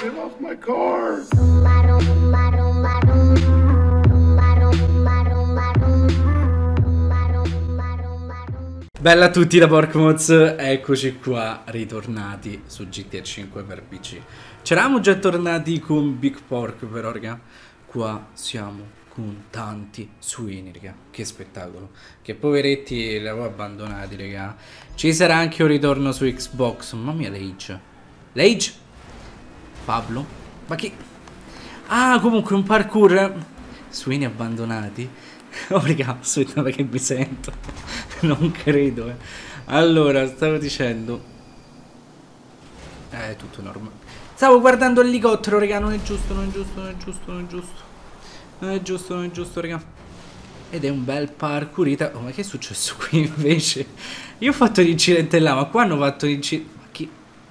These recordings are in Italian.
Get off my car! Bella a tutti da Porkmoz, eccoci qua, ritornati su GTA 5 per PC. C'eravamo già tornati con Big Pork però, raga. Qua siamo con tanti suini, raga. Che spettacolo. Che poveretti li avevo abbandonati, raga. Ci sarà anche un ritorno su Xbox. Mamma mia, Lage. Lage? Pablo? Ma che... Ah, comunque un parkour. Suini abbandonati. Oh, raga, aspetta perché mi sento. Non credo, eh. Allora, stavo dicendo... È tutto normale. Stavo guardando l'elicottero, raga. Non è giusto, non è giusto, non è giusto, non è giusto. Non è giusto, non è giusto, raga. Ed è un bel parkourita. Oh, ma che è successo qui invece? Io ho fatto l'incidente là, ma qua hanno fatto l'incidente... Ma che...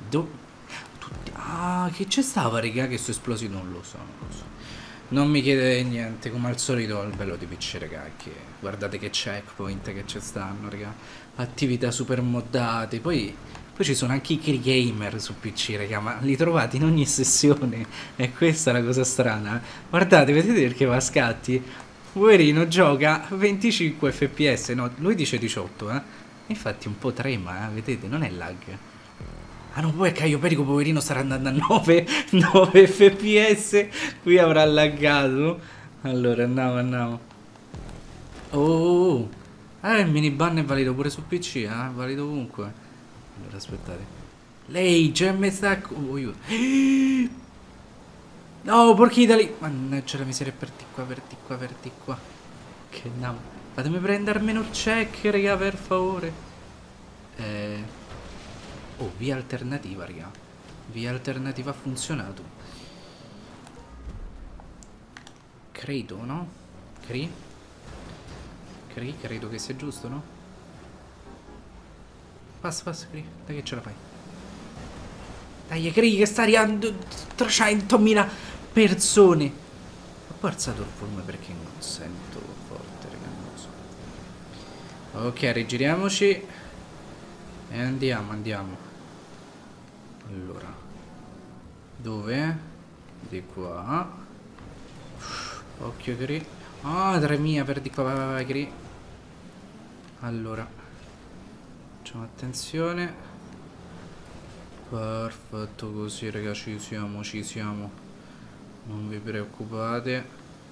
Ah, che c'è stava, raga, che sono esplosi? Non lo so, non lo so. Non mi chiedete niente, come al solito il bello di PC, raga, che guardate che checkpoint che ci stanno, raga. Attività super moddate, poi ci sono anche i gamer su PC, raga, ma li trovate in ogni sessione. E questa è la cosa strana. Guardate, vedete perché va a scatti? Poverino gioca 25 fps, no, lui dice 18, eh. Infatti un po' trema, vedete, non è lag. Ah no, poi Caio Perico poverino starà andando a 9 fps. Qui avrà laggato. Allora andiamo. Oh, il miniban è valido pure su PC, valido ovunque. Allora aspettate. Lei, gemme stack. Oh, aiuto. No, porchi Italy. Mannaggia la miseria, verti qua. Che andiamo. Fatemi prendere almeno il check, raga, per favore. Oh, via alternativa, raga. Via alternativa ha funzionato. Credo, no? Credo che sia giusto, no? Passa, Cri. Dai che ce la fai. Dai, Cri, che sta arrivando 300.000 persone. Ho alzato il volume perché non sento forte, raga, non lo so. Ok, rigiriamoci. E andiamo. Allora, dove? Di qua. Occhio Cri. Ah, 3000 per di qua, vai Cri. Allora, facciamo attenzione. Perfetto, così raga, ci siamo. Non vi preoccupate.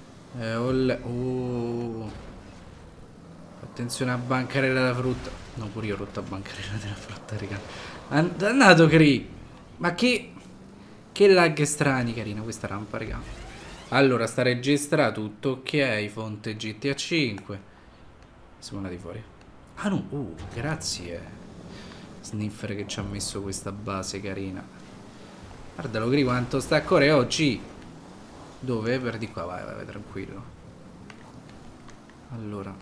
Oh. Attenzione a bancarella della frutta. No, pure io ho rotto a bancarella della frutta, raga. Dannato Cri. Ma che lag strani, carina questa rampa, raga. Allora, sta registrando tutto ok. Fonte GTA 5. Siamo andati fuori. Ah no, grazie Sniffer che ci ha messo questa base carina. Guardalo Cri quanto sta a cuore oggi. Dove? Per di qua, vai, tranquillo. Allora,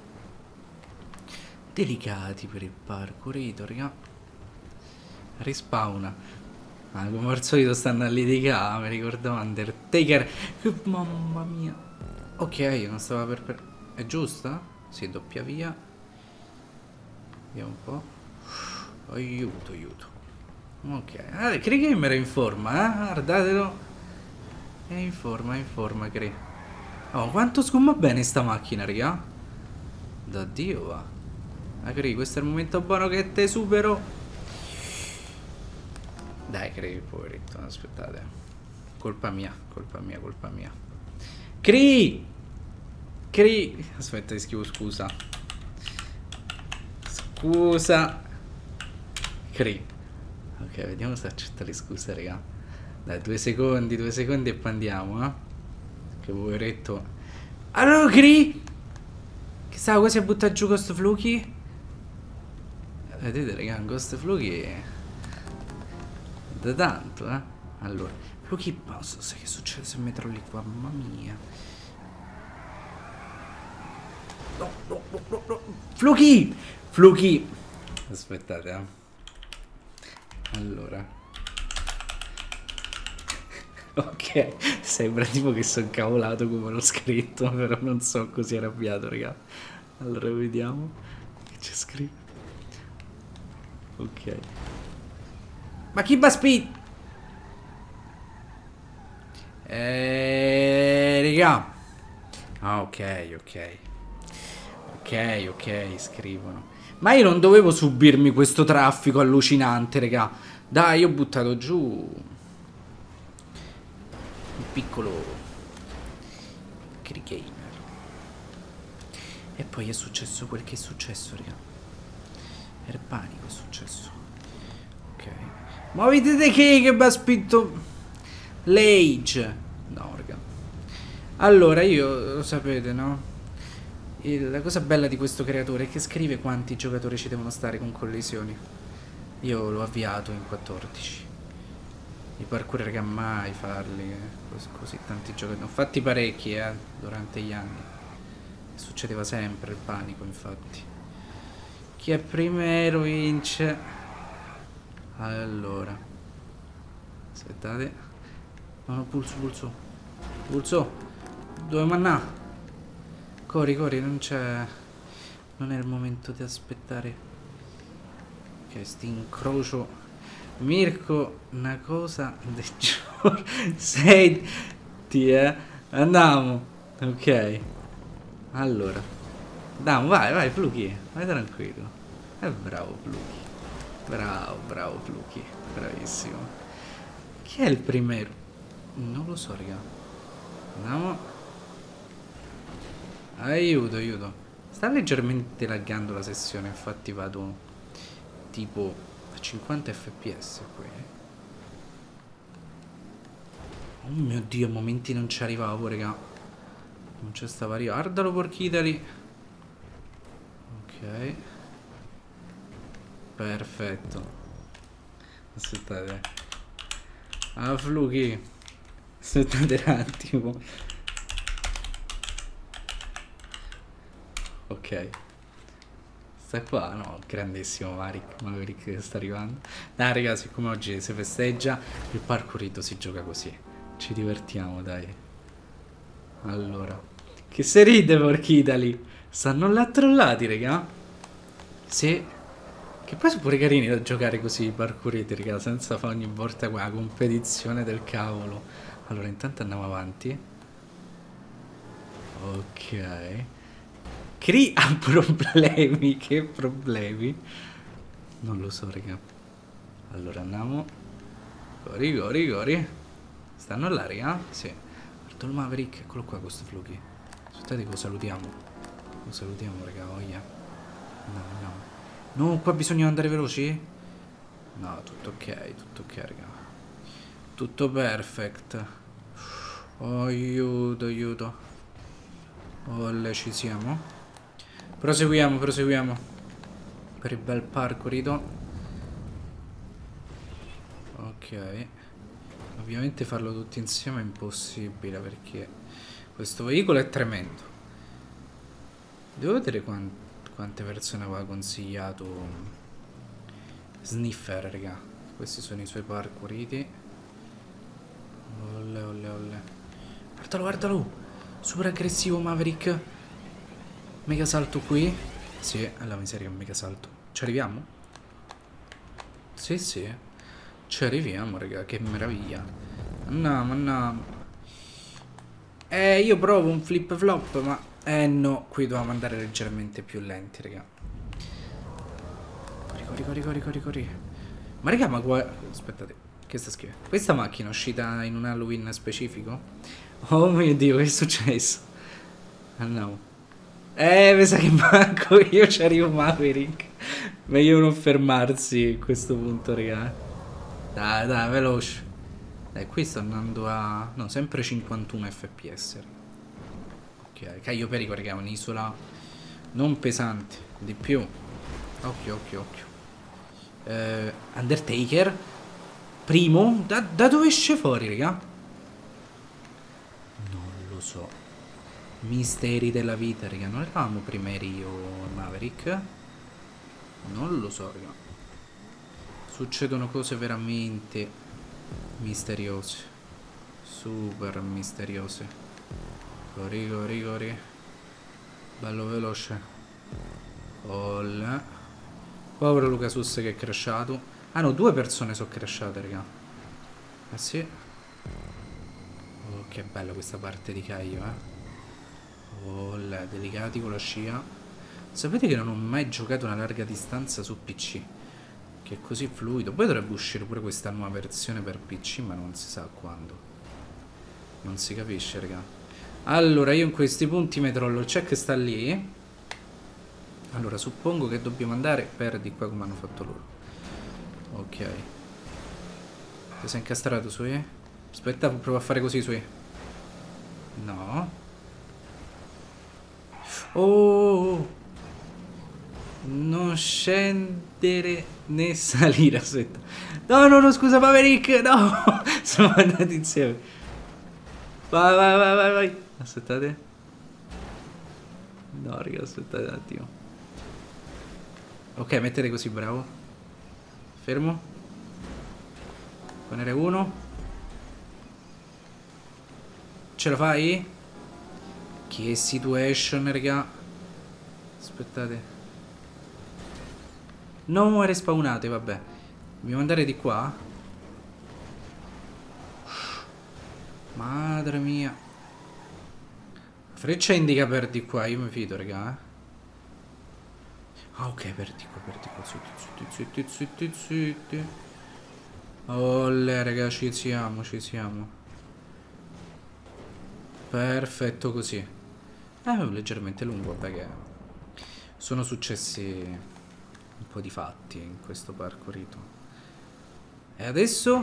delicati per il parkourito, raga. Rispawna. Come al solito stanno a litigare. Mi ricordavo Undertaker. Mamma mia. Ok, non stava per... È giusta? Sì, doppia via. Vediamo un po'. Aiuto. Ok. Cri Gamer è in forma, guardatelo. È in forma, Cri. Oh, quanto scumma bene sta macchina, raga. Da Dio va. Cri, questo è il momento buono che te supero. Dai, Cri, poveretto, aspettate. Colpa mia. Cri! Aspetta, scrivo scusa. Cri. Ok, vediamo se accetta le scuse, raga. Dai, 2 secondi e poi andiamo, Che poveretto. Allora, Cri! Che stava quasi a buttare giù Ghost Fluky? Vedete, raga, Ghost Fluky da tanto, Allora, Fluky, ma sai che succede se metterò lì qua? Mamma mia. No. Fluky. Aspettate, Allora. Ok, sembra tipo che sono cavolato come l'ho scritto, però non sono così arrabbiato, raga. Allora, vediamo che c'è scritto. Ok. Ma chi va speed? Raga. Ah, ok, ok. Ok, ok, scrivono. Ma io non dovevo subirmi questo traffico allucinante, raga. Dai, io ho buttato giù un piccolo gamer. E poi è successo quel che è successo, raga. Era panico è successo. Ok. Ma vedete che mi ha spinto l'age? No, raga. Allora, io lo sapete, no? La cosa bella di questo creatore è che scrive quanti giocatori ci devono stare con collisioni. Io l'ho avviato in 14. I parkour, raga, mai farli. Così tanti giocatori. Ne ho fatti parecchi, durante gli anni. Succedeva sempre il panico, infatti. Chi è primero vince. Allora. Aspettate. No, no, pulso, pulso. Pulso. Dove manna? Corri, corri, non c'è. Non è il momento di aspettare. Ok, sti incrocio. Mirko, una cosa del giorno. Senti, andiamo. Ok. Allora. Andiamo, vai, vai, Fluky. Vai tranquillo. Bravo, Fluky. Bravo, bravo, Fluky. Bravissimo. Chi è il primero? Non lo so, raga. Andiamo. Aiuto, aiuto. Sta leggermente laggando la sessione, infatti vado tipo a 50 fps qui. Oh mio Dio, a momenti non ci arrivavo, raga. Non c'è stava arrivando. Guardalo, porchitali. Ok. Perfetto. Aspettate. Ah, Fluky. Aspettate un attimo. Ok. Sta qua, no, grandissimo Maverick che sta arrivando. Dai raga, siccome oggi si festeggia, il parkourito si gioca così. Ci divertiamo, dai. Allora. Che se ride, porchitali. Stanno là trollati, raga. Sì. Che poi sono pure carini da giocare così i parkouriti, raga, senza fare ogni volta quella competizione del cavolo. Allora, intanto andiamo avanti. Ok. Cri ha problemi, che problemi? Non lo so, raga. Allora andiamo. Cori, cori, cori. Stanno là, raga? Sì. Guarda il Maverick, eccolo qua questo Fluky. Aspettate che lo salutiamo. Lo salutiamo, raga, voglia. Andiamo, andiamo. No, qua bisogna andare veloci? No, tutto ok, raga. Tutto perfect. Oh, aiuto, aiuto. Olle, ci siamo. Proseguiamo, proseguiamo. Per il bel parkourito. Ok. Ovviamente farlo tutti insieme è impossibile perché questo veicolo è tremendo. Devo vedere quante persone aveva consigliato Sniffer, raga. Questi sono i suoi parkouriti. Olle, olle, olle. Guardalo, guardalo. Super aggressivo Maverick. Mega salto qui. Sì, alla miseria un mega salto. Ci arriviamo? Sì, sì. Ci arriviamo, raga, che meraviglia. Andiamo, andiamo. Io provo un flip flop, ma... no, qui dobbiamo andare leggermente più lenti, raga. Corri, corri, corri, corri, corri, corri. Ma raga, ma qua... Aspettate, che sta scrivendo? Questa macchina è uscita in un Halloween specifico? Oh mio Dio, che è successo? Andiamo. Mi sa che manco io ci arrivo Maverick. Meglio non fermarsi a questo punto, raga. Dai, dai, veloce. Dai, qui sto andando a... No, sempre 51 fps. Ok, Caio Perico, raga, è un'isola non pesante. Di più. Occhio, occhio, occhio. Undertaker. Primo. Da dove esce fuori, raga? Non lo so. Misteri della vita, raga. Non eravamo primeri io e Maverick? Non lo so, raga. Succedono cose veramente misteriose. Super misteriose. Corri, corri, corri. Bello veloce. Olla. Povero Lucasus che è crashato. Ah no, 2 persone sono crashate, raga. Eh sì. Oh, che bella questa parte di Caio, Oh, delicati con la scia. Sapete che non ho mai giocato una larga distanza su PC? Che è così fluido. Poi dovrebbe uscire pure questa nuova versione per PC, ma non si sa quando. Non si capisce, raga. Allora, io in questi punti metterò il check sta lì. Allora, suppongo che dobbiamo andare per di qua come hanno fatto loro. Ok. Ti sei incastrato, Sui? Aspetta, provo a fare così, Sui. No. Oh! Non scendere né salire, aspetta. No, no, no, scusa, Maverick, no! Sono andati insieme. Vai, vai, vai, vai, vai. Aspettate. No, raga, aspettate un attimo. Ok, mettete così, bravo. Fermo. Ponere uno. Ce la fai? Che situation, raga. Aspettate. No, respawnate, vabbè. Dobbiamo andare di qua? Madre mia. Freccia indica per di qua, io mi fido, raga. Ah, ok, per di qua. Zitti. Olle, raga, ci siamo. Perfetto così. Leggermente lungo, vabbè che... Sono successi un po' di fatti in questo parkourito. E adesso?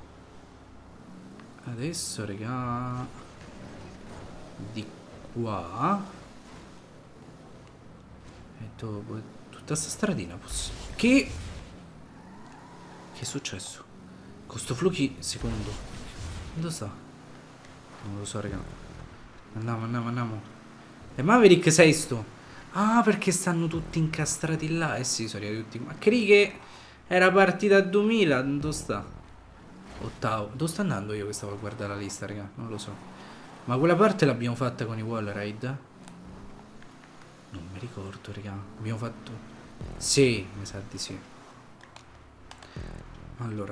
Adesso, raga... Di qua... E dopo... Tutta sta stradina posso... Che è successo? Costo fluchi secondo. Dove sta? Non lo so, raga. Andiamo. E Maverick sei sto? Ah, perché stanno tutti incastrati là. Eh sì, sono arrivati tutti. Ma credi che era partita a 2000? Dove sta? Ottavo. Dove sto andando io che stavo a guardare la lista, raga? Non lo so. Ma quella parte l'abbiamo fatta con i wall ride? Non mi ricordo, raga. Abbiamo fatto... Sì, mi sa di sì. Allora.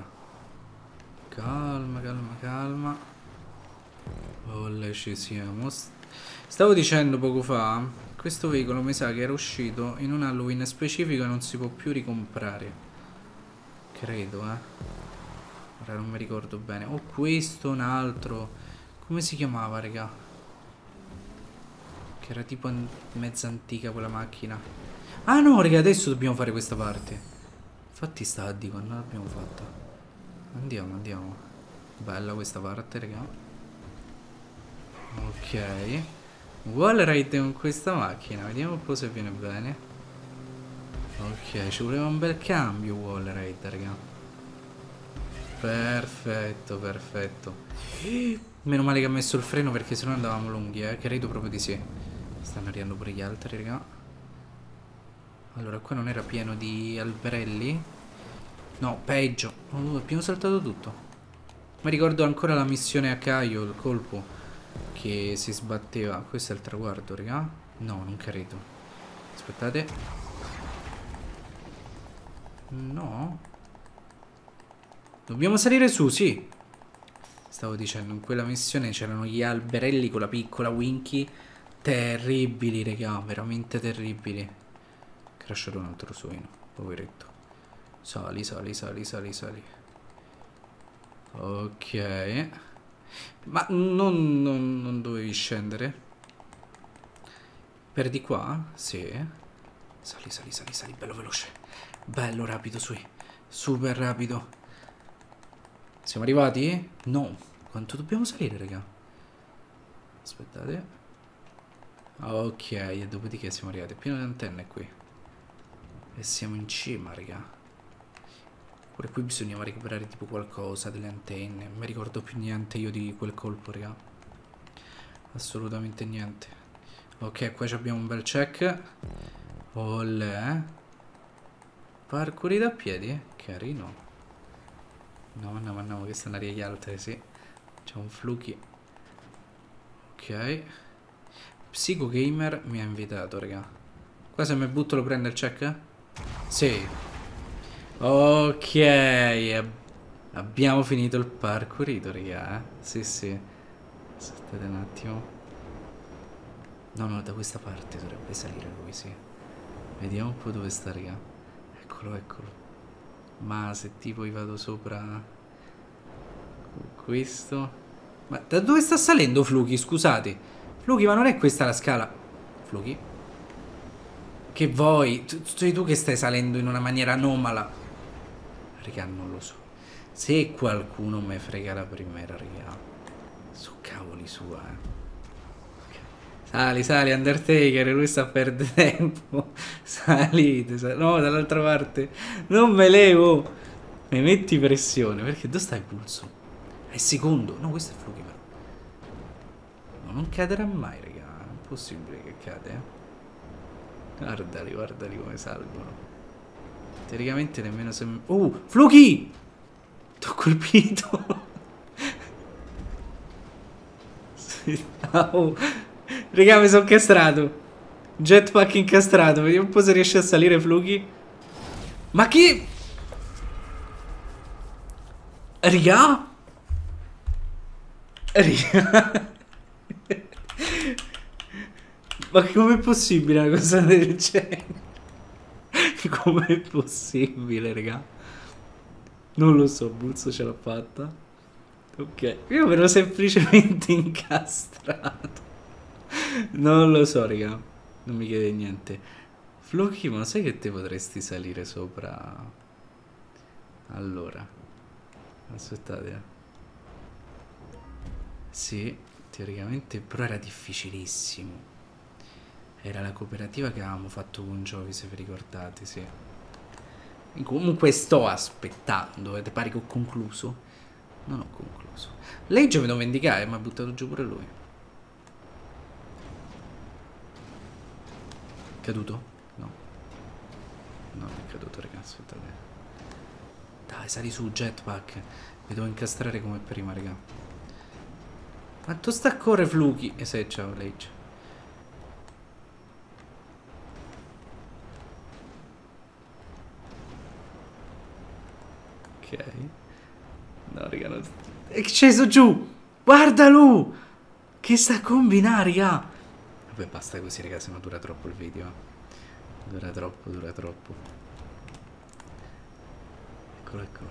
Calma. Olle, ci siamo. Stavo dicendo poco fa, questo veicolo mi sa che era uscito in un Halloween specifico e non si può più ricomprare. Credo, Ora non mi ricordo bene. O questo, un altro. Come si chiamava, raga? Che era tipo mezza antica quella macchina. Ah no, raga, adesso dobbiamo fare questa parte. Infatti stava a dire, non l'abbiamo fatta. Andiamo. Bella questa parte, raga. Ok. Wall ride con questa macchina. Vediamo un po' se viene bene. Ok, ci voleva un bel cambio wall ride, raga. Perfetto. Meno male che ha messo il freno perché sennò andavamo lunghi, credo proprio di sì. Stanno arrivando pure gli altri, raga. Allora, qua non era pieno di alberelli? No, peggio. Abbiamo saltato tutto. Mi ricordo ancora la missione a Caio, il colpo che si sbatteva. Questo è il traguardo, raga? No, non credo. Aspettate. No. Dobbiamo salire su, sì. Stavo dicendo, in quella missione c'erano gli alberelli con la piccola Winky. Terribili, raga, veramente terribili. Crashato un altro suino, poveretto. Sali. Ok. Ma non dovevi scendere? Per di qua? Sì. Sali, bello veloce. Bello rapido, super rapido. Siamo arrivati? No. Quanto dobbiamo salire, raga? Aspettate. Ok, e dopodiché siamo arrivati. È pieno di antenne qui. E siamo in cima, raga. Pure qui bisognava recuperare tipo qualcosa, delle antenne. Non mi ricordo più niente io di quel colpo, raga. Assolutamente niente. Ok, qua abbiamo un bel check. Olè. Parkour da piedi? Carino. No, andiamo che stanno arrivando gli altri, sì. C'è un fluky. Ok. Psycho Gamer mi ha invitato, raga. Qua se mi butto lo prende il check? Sì. Ok, abbiamo finito il parkourito, raga. Sì. Aspettate un attimo. No, no, da questa parte dovrebbe salire lui, sì. Vediamo un po' dove sta, raga. Eccolo, eccolo. Ma se tipo io vado sopra questo. Ma da dove sta salendo Fluky? Scusate. Fluky, ma non è questa la scala? Fluky? Che vuoi? Sei tu che stai salendo in una maniera anomala. Raga, non lo so. Se qualcuno mi frega la primera, raga, su cavoli sua, Sali, sali, Undertaker, lui sta perdendo tempo. Salite, no, dall'altra parte. Non me levo. Mi metti pressione. Perché dove sta il pulso? È secondo. No, questo è Fluky, però. No, non caderà mai, raga. È impossibile che cade, Guardali, guardali come salgono. Teoricamente nemmeno se... Fluky! T'ho colpito. Oh. Raga, mi sono incastrato. Jetpack incastrato. Vediamo un po' se riesce a salire Fluky. Ma chi? Raga? Raga? Ma com'è possibile una cosa del genere? Com'è possibile, raga? Non lo so, Bulzo ce l'ha fatta. Ok, io ero semplicemente incastrato. Non lo so, raga. Non mi chiede niente. Fluky, ma sai che te potresti salire sopra? Allora. Aspettate. Sì, teoricamente, però era difficilissimo. Era la cooperativa che avevamo fatto con Jovi, se vi ricordate, sì. Comunque sto aspettando, ti pare che ho concluso? Non ho concluso. Legge mi devo vendicare, mi ha buttato giù pure lui. Caduto? No. No, non è caduto, ragazzi, aspettate. Dai, sali su, Jetpack. Mi devo incastrare come prima, raga. Ma tu sta a correre, Fluky. E se ciao, Legge. Ok. No, raga, non... È sceso giù! Guardalo! Che sta a combinare, raga! Vabbè, basta così, raga, se no dura troppo il video. Dura troppo, dura troppo. Eccolo, eccolo.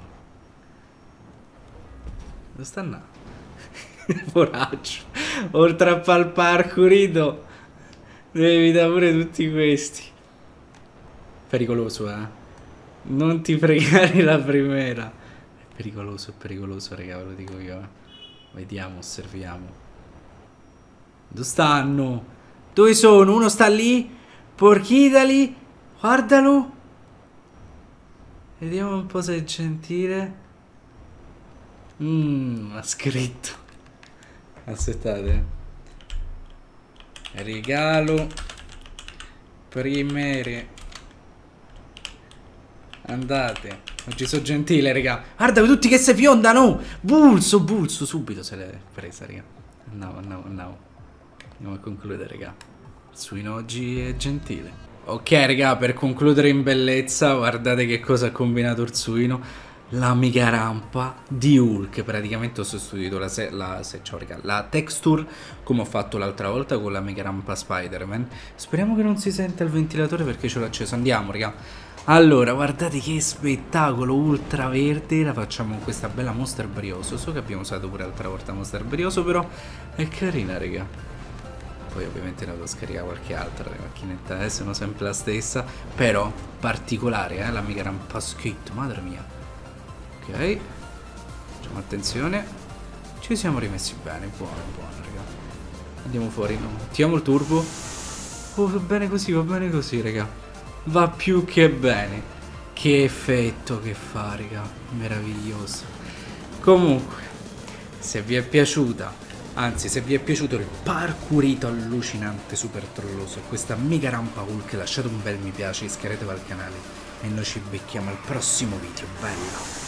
Dove sta andando? Coraggio. Oltre a far parkourito, devi dare pure tutti questi. Pericoloso, Non ti fregare la primera. È pericoloso, raga, ve lo dico io, Vediamo, osserviamo. Dove stanno? Dove sono? Uno sta lì. Porchidali. Guardalo. Vediamo un po' se è gentile. Ha scritto. Aspettate. Regalo. Primere. Andate. Oggi sono gentile, raga. Guarda tutti che si fiondano. Bulso, bulso. Subito se l'è presa, raga. Andiamo. Andiamo a concludere, raga. Suino oggi è gentile. Ok, raga, per concludere in bellezza, guardate che cosa ha combinato il Suino. La mega rampa di Hulk. Praticamente ho sostituito la texture come ho fatto l'altra volta con la mega rampa Spider-Man. Speriamo che non si senta il ventilatore perché ce l'ho acceso. Andiamo, raga. Allora, guardate che spettacolo ultra verde. La facciamo con questa bella Monster Brioso. So che abbiamo usato pure l'altra volta Monster Brioso, però è carina, raga. Poi ovviamente ne devo scaricare qualche altra. Le macchinette sono sempre la stessa, però particolare, la mega rampa skate. Madre mia. Ok, facciamo attenzione. Ci siamo rimessi bene. Buono, raga. Andiamo fuori, no? Attiviamo il turbo. Oh, va bene così, raga. Va più che bene. Che effetto che fa, raga. Meraviglioso. Comunque, se vi è piaciuta, anzi se vi è piaciuto il parkourito allucinante, super trolloso e questa mega rampa Hulk, lasciate un bel mi piace, iscrivetevi al canale e noi ci becchiamo al prossimo video. Bello!